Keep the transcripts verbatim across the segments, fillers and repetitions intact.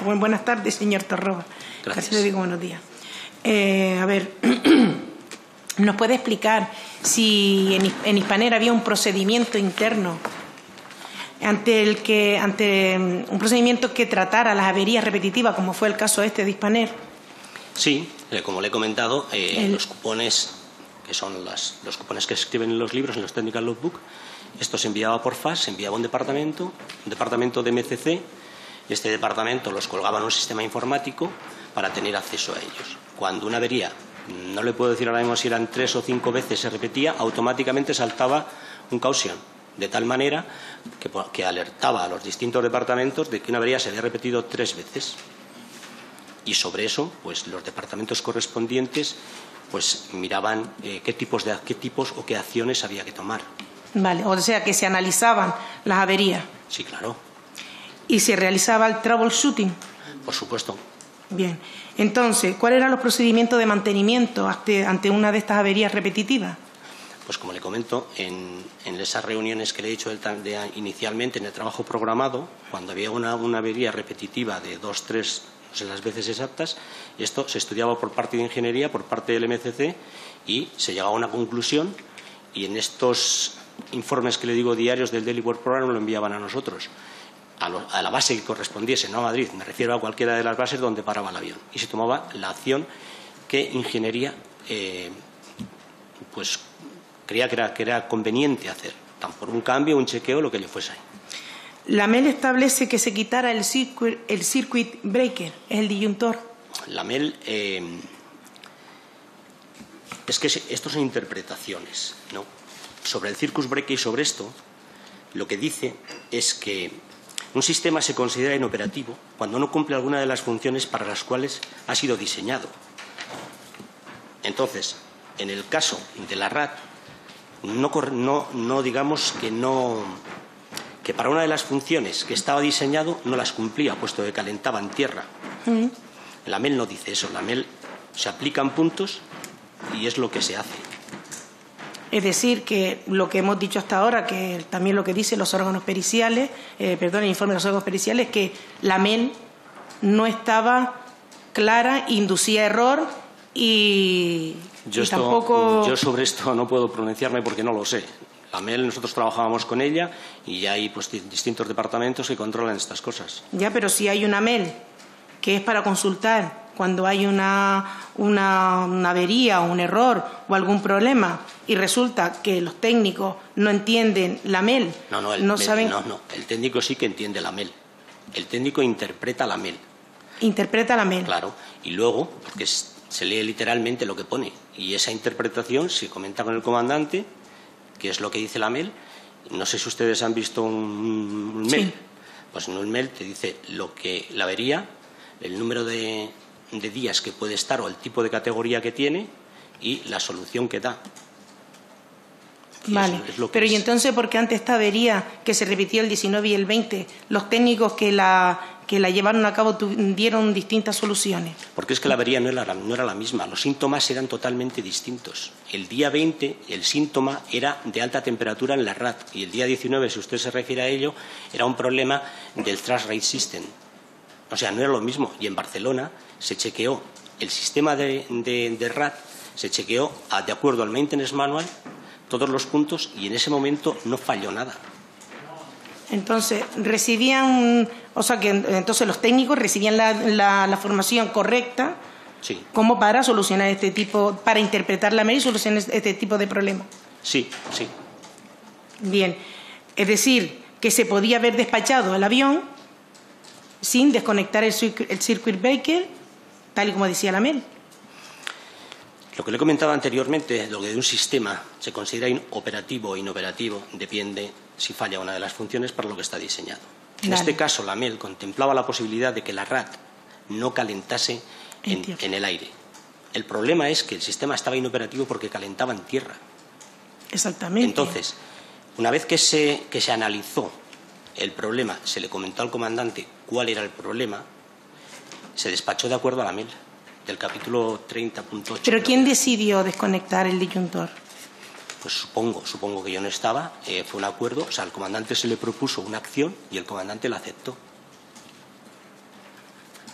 Bueno, buenas tardes, señor Torroba. Gracias. Casi le digo buenos días. Eh, a ver, ¿nos puede explicar si en, en Hispaner había un procedimiento interno ante el que ante un procedimiento que tratara las averías repetitivas, como fue el caso este de Hispaner? Sí, como le he comentado, eh, el... los cupones, que son las, los cupones que se escriben en los libros, en los Technical Logbook, esto se enviaba por fax, se enviaba a un departamento, un departamento de M C C, y este departamento los colgaba en un sistema informático para tener acceso a ellos. Cuando una avería, no le puedo decir ahora mismo si eran tres o cinco veces, se repetía, automáticamente saltaba un caution, de tal manera que, que alertaba a los distintos departamentos de que una avería se había repetido tres veces. Y sobre eso, pues los departamentos correspondientes pues miraban eh, qué tipos de qué tipos o qué acciones había que tomar. Vale, o sea que se analizaban las averías. Sí, claro. ¿Y se realizaba el troubleshooting? Por supuesto. Bien. Entonces, ¿cuáles eran los procedimientos de mantenimiento ante, ante una de estas averías repetitivas? Pues como le comento, en, en esas reuniones que le he dicho de, de, inicialmente en el trabajo programado, cuando había una, una avería repetitiva de dos, tres, no sé las veces exactas, esto se estudiaba por parte de ingeniería, por parte del M C C, y se llegaba a una conclusión, y en estos informes que le digo diarios del Daily Work Program lo enviaban a nosotros, a, lo, a la base que correspondiese, no a Madrid, me refiero a cualquiera de las bases donde paraba el avión, y se tomaba la acción que ingeniería eh, pues creía que era, que era conveniente hacer, tan por un cambio, un chequeo, lo que le fuese ahí. La M E L establece que se quitara el circuit, el circuit breaker, el disyuntor. La M E L eh, es que estos son interpretaciones, ¿no? Sobre el circuit breaker y sobre esto, lo que dice es que un sistema se considera inoperativo cuando no cumple alguna de las funciones para las cuales ha sido diseñado. Entonces, en el caso de la R A T, no, no, no digamos que no que para una de las funciones que estaba diseñado no las cumplía, puesto que calentaba en tierra. Mm. La M E L no dice eso, la M E L se aplican puntos y es lo que se hace. Es decir, que lo que hemos dicho hasta ahora, que también lo que dicen los órganos periciales, eh, perdón, el informe de los órganos periciales, que la M E L no estaba clara, inducía error y, yo, y esto, tampoco... yo sobre esto no puedo pronunciarme porque no lo sé. La M E L, nosotros trabajábamos con ella y ya hay pues, distintos departamentos que controlan estas cosas. Ya, pero si hay una M E L que es para consultar cuando hay una, una, una avería o un error o algún problema y resulta que los técnicos no entienden la M E L, no, no, el, no saben... No, no, el técnico sí que entiende la M E L. El técnico interpreta la M E L. Interpreta la M E L. Claro, y luego, porque se lee literalmente lo que pone, y esa interpretación se comenta con el comandante, que es lo que dice la M E L. No sé si ustedes han visto un, un M E L. Sí. Pues en un M E L te dice lo que la avería, el número de, de días que puede estar o el tipo de categoría que tiene y la solución que da. Y vale, es, es lo que pero es. ¿Y entonces por qué ante esta avería que se repitió el diecinueve y el veinte, los técnicos que la, que la llevaron a cabo dieron distintas soluciones? Porque es que la avería no era, no era la misma, los síntomas eran totalmente distintos. El día veinte el síntoma era de alta temperatura en la R A T y el día diecinueve, si usted se refiere a ello, era un problema del Thrust Rate System. O sea, no era lo mismo. Y en Barcelona se chequeó el sistema de, de, de R A T, se chequeó a, de acuerdo al Maintenance Manual, todos los puntos y en ese momento no falló nada. Entonces, recibían, o sea, que entonces los técnicos recibían la, la, la formación correcta sí. como para solucionar este tipo, para interpretar la M E L y solucionar este tipo de problemas. Sí, sí. Bien, es decir, que se podía haber despachado el avión sin desconectar el circuit, el circuit breaker, tal y como decía la M E L. Lo que le he comentado anteriormente, lo que de un sistema se considera operativo o inoperativo, depende si falla una de las funciones para lo que está diseñado. En Dale. este caso, la M E L contemplaba la posibilidad de que la R A T no calentase en, en el aire. El problema es que el sistema estaba inoperativo porque calentaba en tierra. Exactamente. Entonces, una vez que se, que se analizó el problema, se le comentó al comandante cuál era el problema, se despachó de acuerdo a la M E L. Del capítulo treinta punto ocho. ¿Pero quién decidió desconectar el disyuntor? Pues supongo, supongo que yo no estaba, eh, fue un acuerdo, o sea, al comandante se le propuso una acción y el comandante la aceptó.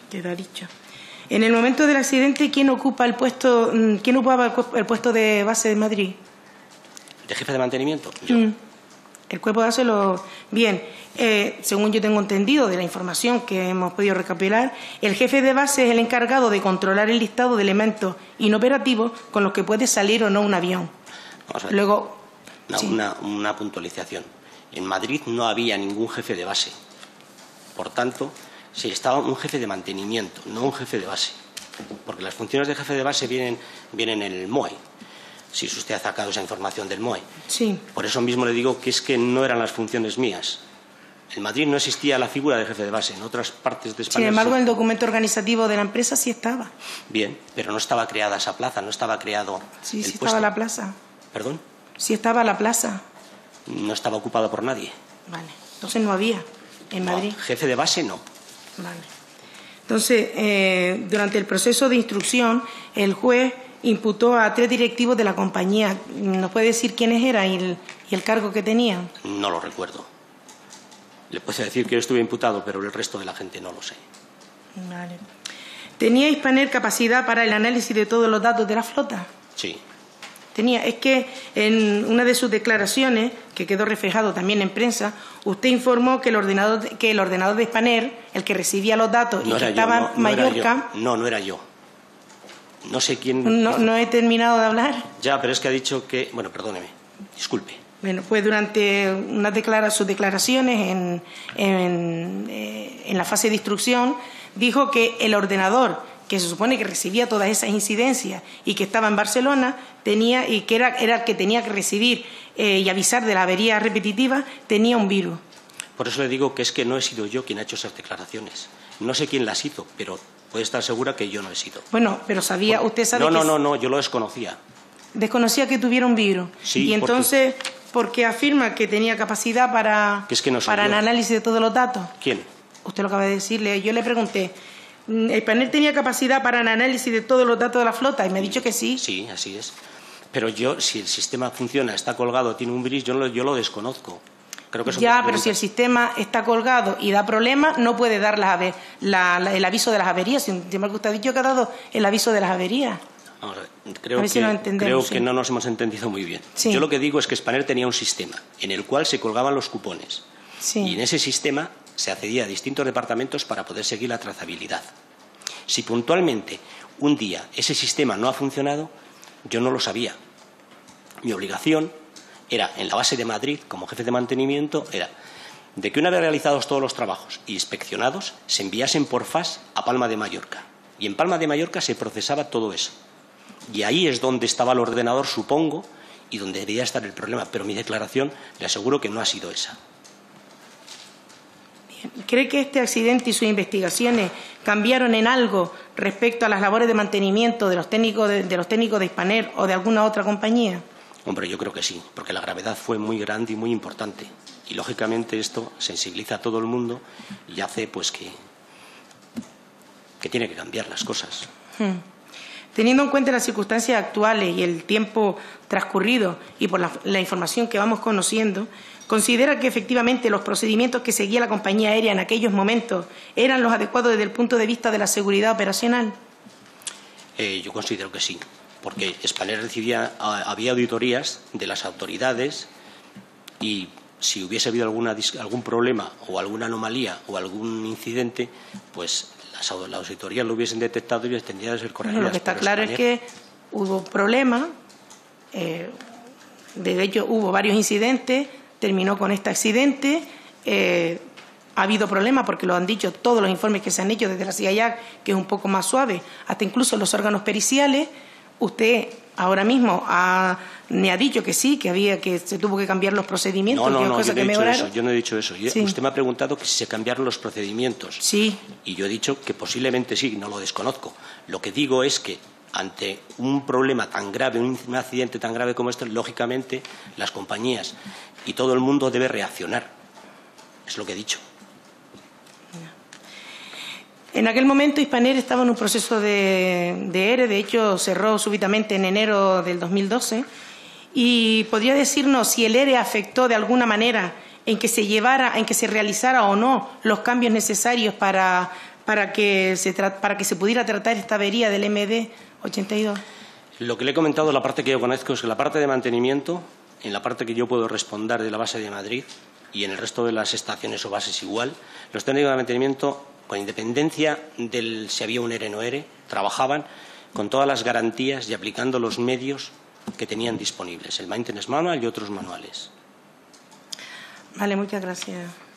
Queda dicho. En el momento del accidente, ¿quién ocupa el puesto, quién ocupaba el puesto de base de Madrid? ¿De jefe de mantenimiento? Yo. Mm. El cuerpo de base lo... Bien, eh, según yo tengo entendido de la información que hemos podido recopilar, el jefe de base es el encargado de controlar el listado de elementos inoperativos con los que puede salir o no un avión. Vamos a ver. Luego, una, sí. una, una puntualización. En Madrid no había ningún jefe de base. Por tanto, sí, estaba un jefe de mantenimiento, no un jefe de base. Porque las funciones de jefe de base vienen, vienen en el M O E. Si usted ha sacado esa información del M O E. Sí. Por eso mismo le digo que es que no eran las funciones mías. En Madrid no existía la figura de jefe de base. En otras partes de España... Sin embargo, sí. el documento organizativo de la empresa sí estaba. Bien, pero no estaba creada esa plaza, no estaba creado Sí, el sí puesto. estaba la plaza. ¿Perdón? Sí estaba la plaza. No estaba ocupado por nadie. Vale. Entonces no había en No, Madrid. jefe de base no. Vale. Entonces, eh, durante el proceso de instrucción, el juez imputó a tres directivos de la compañía. ¿Nos puede decir quiénes eran y el, y el cargo que tenían? No lo recuerdo. Le puedo decir que yo estuve imputado, pero el resto de la gente no lo sé. Vale. ¿Tenía Hispaner capacidad para el análisis de todos los datos de la flota? Sí. Tenía. Es que en una de sus declaraciones, que quedó reflejado también en prensa, usted informó que el ordenador, que el ordenador de Hispaner, el que recibía los datos No y que era estaba yo, no, en Mallorca... No, era yo. no, no era yo. No sé quién... No, no he terminado de hablar. Ya, pero es que ha dicho que... Bueno, perdóneme. Disculpe. Bueno, pues durante unas declara, sus declaraciones en, en, eh, en la fase de instrucción, dijo que el ordenador, que se supone que recibía todas esas incidencias y que estaba en Barcelona, tenía y que era, era el que tenía que recibir eh, y avisar de la avería repetitiva, tenía un virus. Por eso le digo que es que no he sido yo quien ha hecho esas declaraciones. No sé quién las hizo, pero puede estar segura que yo no he sido. Bueno, pero sabía, Por... usted sabe no, que... No, no, no, yo lo desconocía. Desconocía que tuviera un virus. Sí, y entonces, ¿por qué afirma que tenía capacidad para, que es que no soy para yo. el análisis de todos los datos? ¿Quién? Usted lo acaba de decirle. Yo le pregunté, ¿el panel tenía capacidad para el análisis de todos los datos de la flota? Y me ha dicho que sí. Sí, así es. Pero yo, si el sistema funciona, está colgado, tiene un virus, yo lo, yo lo desconozco. Creo que son ya, dos pero preguntas. si el sistema está colgado y da problemas, no puede dar las ave, la, la, el aviso de las averías. Sin embargo, usted ha dicho que ha dado el aviso de las averías. Vamos a ver, creo, a ver que, si lo entendemos, creo sí. que no nos hemos entendido muy bien. Sí. Yo lo que digo es que Hispaner tenía un sistema en el cual se colgaban los cupones. Sí. Y en ese sistema se accedía a distintos departamentos para poder seguir la trazabilidad. Si puntualmente un día ese sistema no ha funcionado, yo no lo sabía. Mi obligación era, en la base de Madrid, como jefe de mantenimiento, era de que una vez realizados todos los trabajos e inspeccionados, se enviasen por fax a Palma de Mallorca. Y en Palma de Mallorca se procesaba todo eso. Y ahí es donde estaba el ordenador, supongo, y donde debería estar el problema. Pero mi declaración, le aseguro que no ha sido esa. ¿Cree que este accidente y sus investigaciones cambiaron en algo respecto a las labores de mantenimiento de los técnicos de, de los técnicos de Hispaner o de alguna otra compañía? Hombre, yo creo que sí, porque la gravedad fue muy grande y muy importante. Y, lógicamente, esto sensibiliza a todo el mundo y hace pues que, que tiene que cambiar las cosas. Hmm. Teniendo en cuenta las circunstancias actuales y el tiempo transcurrido y por la, la información que vamos conociendo, ¿considera que efectivamente los procedimientos que seguía la compañía aérea en aquellos momentos eran los adecuados desde el punto de vista de la seguridad operacional? Eh, yo considero que sí, porque Hispaner recibía, había auditorías de las autoridades y si hubiese habido alguna, algún problema o alguna anomalía o algún incidente, pues las, las auditorías lo hubiesen detectado y les tendría que ser corregidas. Lo que está por claro Hispaner. es que hubo problemas, eh, de hecho hubo varios incidentes, terminó con este accidente, eh, ha habido problemas porque lo han dicho todos los informes que se han hecho desde la C I A C, que es un poco más suave, hasta incluso los órganos periciales. Usted ahora mismo ha, me ha dicho que sí, que había que se tuvo que cambiar los procedimientos. No, no, que no, cosas yo no, que he dicho mejoraron. eso, yo no he dicho eso. Yo, Sí. Usted me ha preguntado que si se cambiaron los procedimientos. Sí. Y yo he dicho que posiblemente sí, no lo desconozco. Lo que digo es que ante un problema tan grave, un, un accidente tan grave como este, lógicamente las compañías y todo el mundo debe reaccionar. Es lo que he dicho. En aquel momento Hispaner estaba en un proceso de, de E R E, de hecho cerró súbitamente en enero del dos mil doce. ¿Y podría decirnos si el E R E afectó de alguna manera en que se llevara, en que se realizara o no los cambios necesarios para, para que se, para que se pudiera tratar esta avería del M D ochenta y dos? Lo que le he comentado, la parte que yo conozco, es que la parte de mantenimiento, en la parte que yo puedo responder de la base de Madrid y en el resto de las estaciones o bases igual, los técnicos de mantenimiento, con independencia de si había un ERE o no ERE, trabajaban con todas las garantías y aplicando los medios que tenían disponibles, el Maintenance Manual y otros manuales. Vale, muchas gracias.